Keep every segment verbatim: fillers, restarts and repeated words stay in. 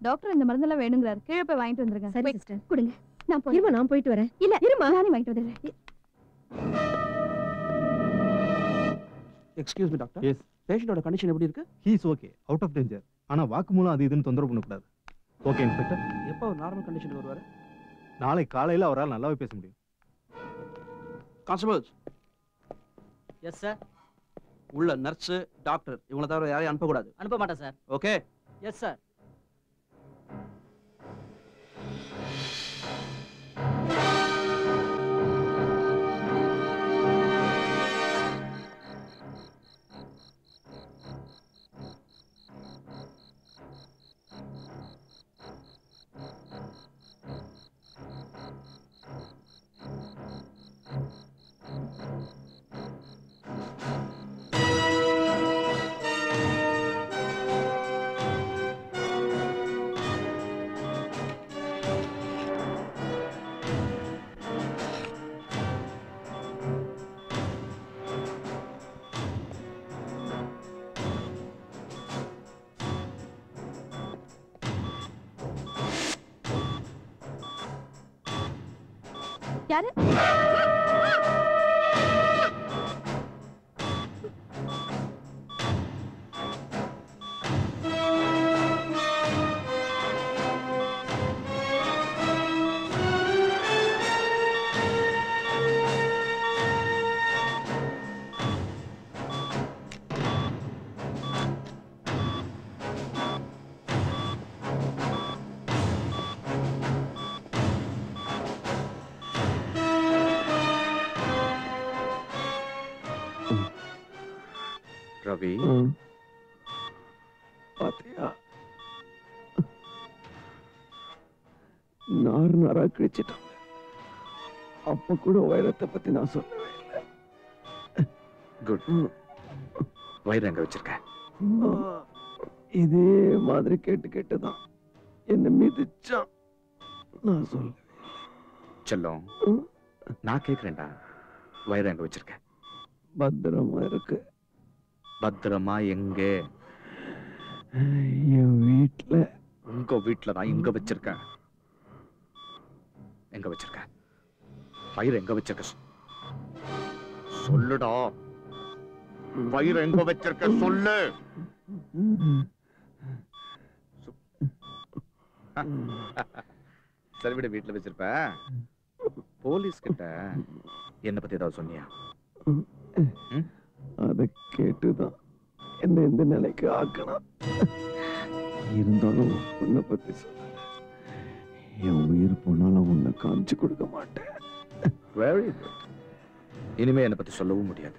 Doctor இந்த மருந்தெல்லாம் வேணுங்கிறாரு. கீழே போய் வாங்கிட்டு வந்துருங்க. சரி சிஸ்டர், கொடுங்க. நான் போய் இருமா, நான் போயிட்டு வரேன். இல்ல இருமா, நானே வாங்கிட்டு வந்துடுறேன். Excuse me doctor. எஸ். பேஷண்டோட கண்டிஷன் எப்படி இருக்கு? He is okay, out of danger. ஆனா வாக்குமூலம் அது இதுன்னு தொந்தரவு பண்ணக்கூடாது. Okay inspector. எப்போ ஒரு நார்மல் கண்டிஷனுக்கு வருவாரு? நாளை காலையில அவரால் நல்லாவே பேச முடியும். கான்ஸ்டபிள்ஸ். Yes sir. உள்ள நர்ஸ், டாக்டர் இவங்கள தவிர யாரையும் அனுப்பக்கூடாது. அனுப்ப மாட்டேன் சார். ஓகே. Yes sir. யாரு? ரவி, பாத்தியா நார் நாரா கிழிச்சிட்டாங்க. அப்ப கூட வைரத்தை பத்தி நான் சொல்லவே இல்லை. குட். வயிறு எங்க வச்சிருக்க? இதே மாதிரி கேட்டு கேட்டுதான் என்ன மிதிச்சான். நான் சொல்ல செல்லம், நான் கேக்குறேன்டா, வயிறு எங்க வச்சிருக்க? பத்திரமா இருக்கு. பத்திரமா எங்க? என் வீட்டுல. உங்க வீட்டுல தான். எங்க வச்சிருக்க? எங்க வச்சிருக்க? வயிறு எங்க வச்சிருக்க? சொல்லுடா. வயிறு எங்க வச்சிருக்க சொல்லு. சரி விட, வீட்டுல வச்சிருப்ப. போலீஸ் கிட்ட என்ன பத்தி ஏதாவது சொன்னியா? அதை கேட்டுதான் என்ன இந்த நிலைக்கு ஆக்கணும். இருந்தாலும் உன்னை பத்தி சொல்ல, என் உயிர் போனாலும் உன்னை காமிச்சு கொடுக்க மாட்டேன். Very good. இனிமே என்னை பத்தி சொல்லவும் முடியாது.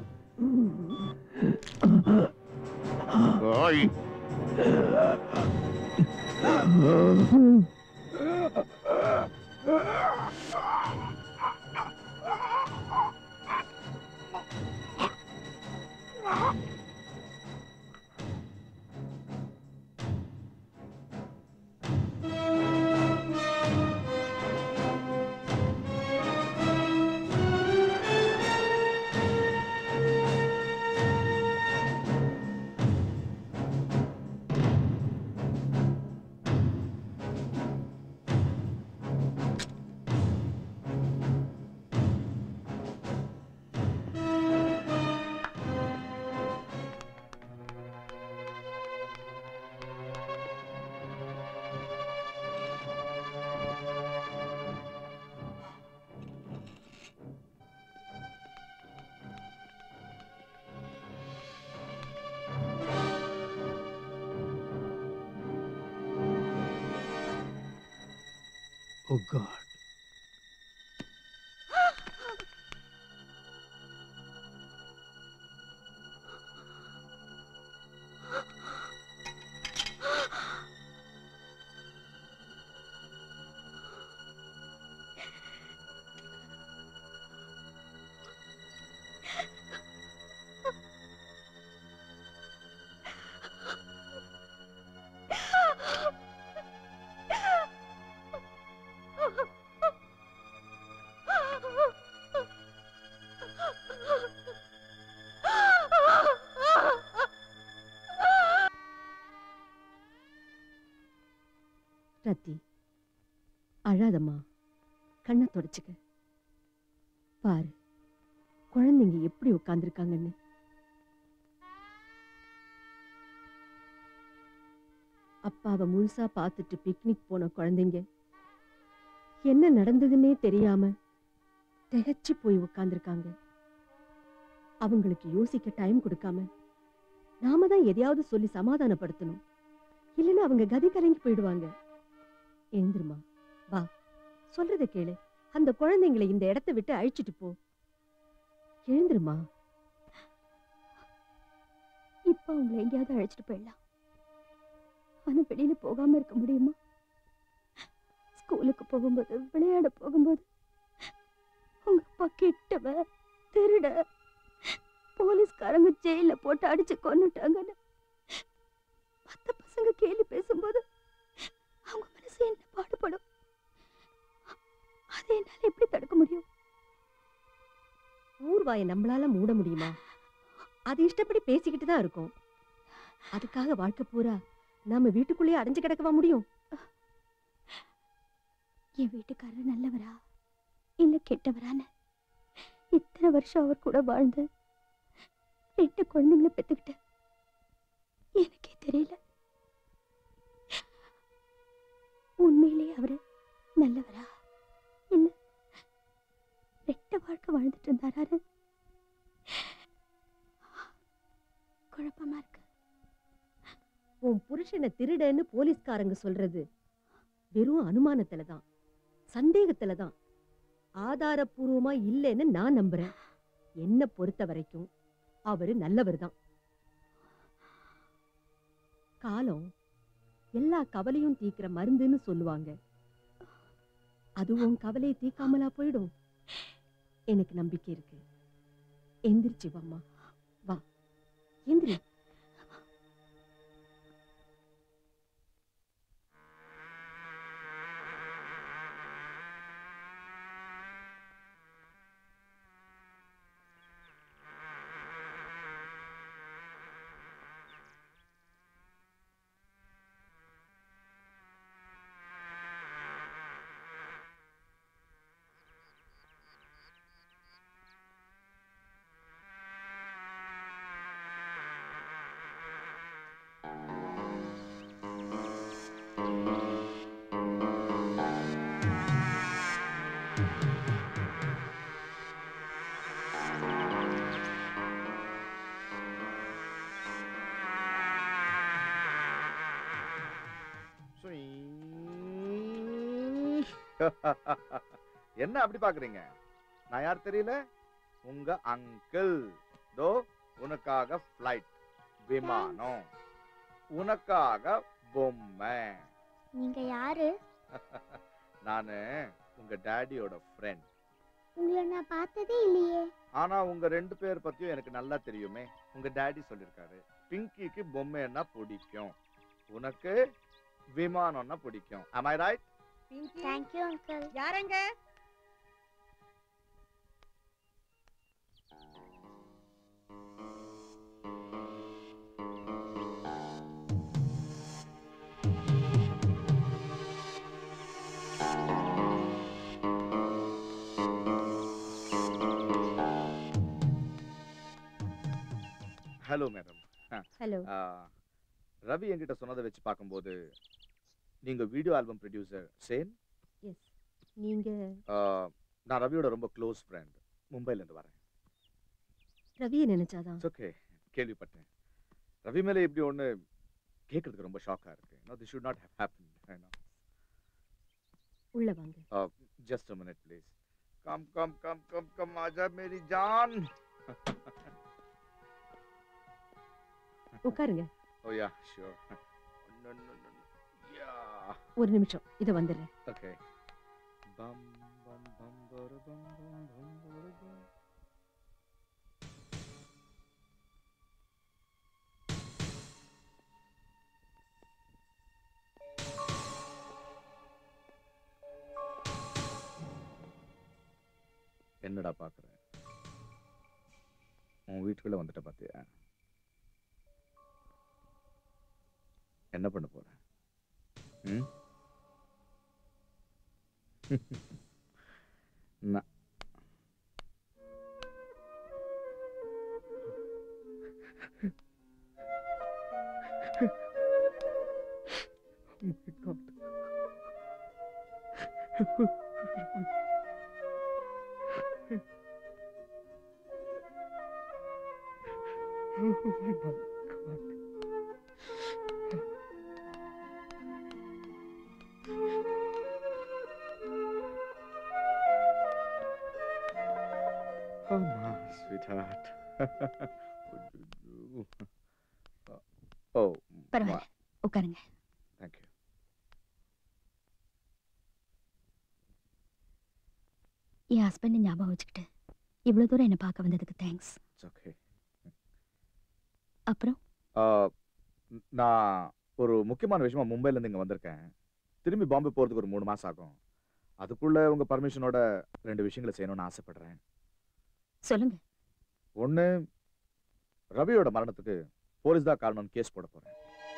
Oh God. Ha ha ha! அழாதம்மா, கண்ணை தொடச்சுக்க. பாரு குழந்தைங்க எப்படி உட்கார்ந்துருக்காங்கன்னு. அப்பாவை முழுசா பார்த்துட்டு பிக்னிக் போன குழந்தைங்க என்ன நடந்ததுன்னே தெரியாம திகைச்சு போய் உட்கார்ந்துருக்காங்க. அவங்களுக்கு யோசிக்க டைம் கொடுக்காம நாம தான் எதையாவது சொல்லி சமாதானப்படுத்தணும். இல்லைன்னா அவங்க கதி கலங்கி போயிடுவாங்க. எழுந்திருமா, வா, சொல்றத கேளு. அந்த குழந்தைங்களை இந்த இடத்தை விட்டு அழிச்சிட்டு போ. எழுந்திருமா. இப்ப அவங்களை எங்கேயாவது அழைச்சிட்டு போயிடலாம். ஆனா வெளியில போகாம இருக்க முடியுமா? ஸ்கூலுக்கு போகும்போது, விளையாட போகும்போது உங்க அப்பா கெட்டவ, திருட, போலீஸ்காரங்க ஜெயில போட்டு அடிச்சு கொன்னுட்டாங்கன்னு மத்த பசங்க கேலி பேசும்போது அவங்க மனசு என்ன பாடுபடும்? அதை என்னால எப்படி தடுக்க முடியும்? ஊர்வாயை நம்மளால மூட முடியுமா? அது இஷ்டப்படி பேசிக்கிட்டு தான் இருக்கும். அதுக்காக வாழ்க்கை பூரா நாம வீட்டுக்குள்ளேயே அடைஞ்சு கிடக்கவா முடியும்? என் வீட்டுக்காரர் நல்லவரா இல்ல கெட்டவரான இத்தனை வருஷம் அவர் கூட வாழ்ந்து ரெண்டு குழந்தைங்களை பெத்துக்கிட்ட எனக்கே தெரியல. உண்மையிலேயே அவரு நல்லவரா இல்ல ரெட்ட வாழ்க்கை வாழ்ந்துட்டு இருந்தாரு? குழப்பமா இருக்கு. உன் புருஷனை திருடன்னு போலீஸ்காரங்க சொல்றது வெறும் அனுமானத்துலதான், சந்தேகத்துலதான், ஆதாரபூர்வமா இல்லைன்னு நான் நம்புறேன். என்ன பொறுத்த வரைக்கும் அவரு நல்லவர் தான். காலம் எல்லா கவலையும் தீக்கிற மருந்துன்னு சொல்லுவாங்க. அதுவும் கவலையை தீக்காமலா போயிடும்? எனக்கு நம்பிக்கை இருக்கு. எந்திரிச்சு வாம்மா, வா, எந்திரி. என்ன அப்படி பாக்குறீங்க? நான் யார் தெரியல? உங்க அங்கிள். தோ உனக்காக ஃப்ளைட், விமானம், உனக்காக பொம்மை. நீங்க யாரு? நானு உங்க டாடியோட ஃப்ரெண்ட். உங்களை நான் பார்த்ததே இல்லையே. ஆனா உங்க ரெண்டு பேர் பத்தியும் எனக்கு நல்லா தெரியுமே. உங்க டாடி சொல்லிருக்காரு, பிங்கிக்கு பொம்மைன்னா பிடிக்கும், உனக்கு விமானம்னா பிடிக்கும். am I right? Thank you uncle. யாரங்க? Hello madam. ஹலோ. ரவி என்கிட்ட சொன்னதை வச்சு பார்க்கும்போது நீங்க வீடியோ ஆல்பம் ப்ரொடியூசர் சேன்? எஸ். நீங்க? நான் ரவியோட ரொம்ப க்ளோஸ் ஃப்ரெண்ட். மும்பைல இருந்து வரேன். ரவியை நினைச்சாதான். ஓகே, கேள்விப்பட்டேன். ரவி மேல இப்படி ஒண்ணு கேட்கறதுக்கு ரொம்ப ஷாக்கா இருக்கு. No, this should not have happened. I know. உள்ள வாங்க. Uh, just a minute please. Come, come, come, come, come, आजा मेरी जान. உட்காருங்க. Oh yeah, sure. No, no, no, no. Yeah. ஒரு நிமிஷம், இத வந்துடுறேன். Okay. Bum, bum, bum, bum, bum, bum, bum, bum. என்னடா பாக்குற? உன் வீட்டுக்குள்ள வந்துட்ட பாத்தியா? என்ன பண்ண போற? ம்? நான் Oh my God. Oh my God. Oh my sweetheart. Oh, பரவாயில்ல உட்காருங்க. thank you. என் ஹஸ்பண்ட் ஞாபகம் வச்சுக்கிட்டு இவ்வளவு தூரம் என்ன பார்க்க வந்ததுக்கு தேங்க்ஸ். It's okay. அப்புறம் ஆஹ், நான் ஒரு முக்கியமான விஷயமா மும்பைல இருந்து இங்க வந்திருக்கேன். திரும்பி பாம்பே போறதுக்கு ஒரு மூணு மாசம் ஆகும். அதுக்குள்ள உங்க பர்மிஷனோட ரெண்டு விஷயங்களை செய்யணும்னு ஆசைப்படுறேன். சொல்லுங்க. ஒண்ணு, ரவியோட மரணத்துக்கு போலீஸ் தான் காரணம்னு கேஸ் போட போறேன்.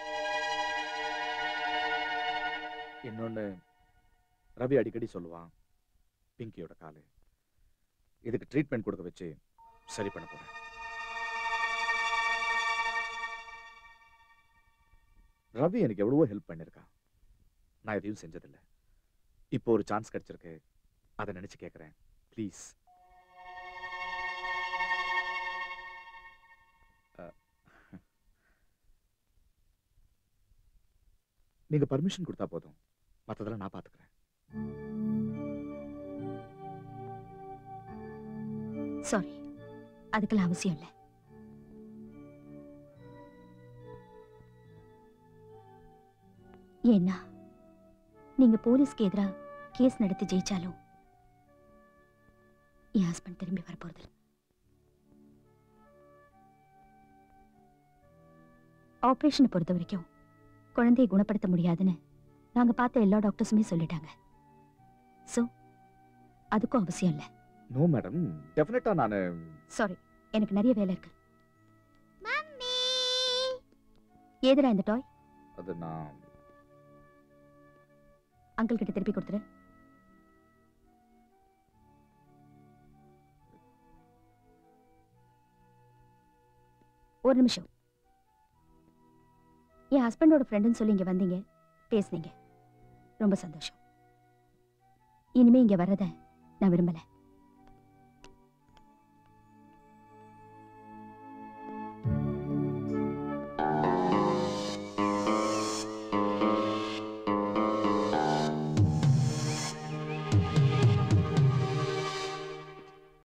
இன்னொன்னு, ரவி அடிக்கடி சொல்லுவான் பிங்கியோட காலு. இதுக்கு ட்ரீட்மெண்ட் கொடுக்க வச்சு சரி பண்ண போறேன். ரவி எனக்கு எவ்வளவோ ஹெல்ப் பண்ணிருக்கான். நான் எதையும் செஞ்சதில்லை. இப்போ ஒரு சான்ஸ் கிடைச்சிருக்கு. அதை நினைச்சு கேட்கிறேன். ப்ளீஸ். நீங்க பர்மிஷன் கொடுத்தா போதும், மத்ததெல்லாம் நான் பாத்துக்கிறேன். சாரி, அதுக்கெல்லாம் அவசியம் இல்லை. ஏன்னா நீங்க போலீஸ்க்கு எதிராக கேஸ் நடத்தி ஜெயிச்சாலும் என் ஹஸ்பண்ட் திரும்பி வரப்போறது இல்லை. ஆபரேஷனை பொறுத்த வரைக்கும் குழந்தையை குணப்படுத்த முடியாதுன்னு நாங்க பார்த்த எல்லா டாக்டர்ஸுமே சொல்லிட்டாங்க. சோ அதுக்கும் அவசியம் இல்லை. நோ மேடம், டெஃபினட்டா நானு. சாரி, எனக்கு நிறைய வேலை இருக்கு. மம்மி ஏதுடா இந்த டாய்? அது நான் அங்கிள் கிட்ட திருப்பி கொடுத்துரு. ஒரு நிமிஷம். என் ஹஸ்பண்டோட ஃப்ரெண்டுன்னு சொல்லி இங்க வந்தீங்க, பேசுனீங்க. ரொம்ப சந்தோஷம். இனிமே இங்க வர்றத நான் விரும்பல.